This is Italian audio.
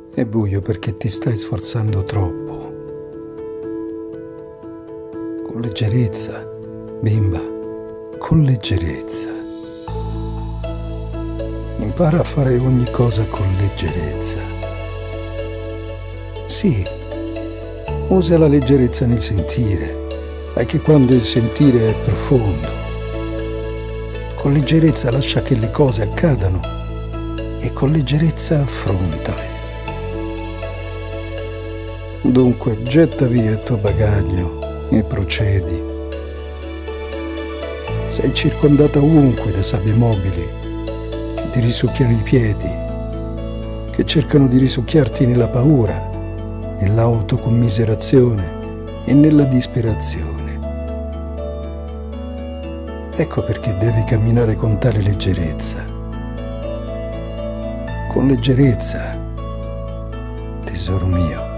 È buio perché ti stai sforzando troppo. Con leggerezza, bimba, con leggerezza. Impara a fare ogni cosa con leggerezza. Sì, usa la leggerezza nel sentire, anche quando il sentire è profondo. Con leggerezza lascia che le cose accadano e con leggerezza affrontale. Dunque getta via il tuo bagaglio e procedi. Sei circondata ovunque da sabbie mobili che ti risucchiano i piedi, che cercano di risucchiarti nella paura, nell'autocommiserazione e nella disperazione. Ecco perché devi camminare con tale leggerezza. Con leggerezza, tesoro mio.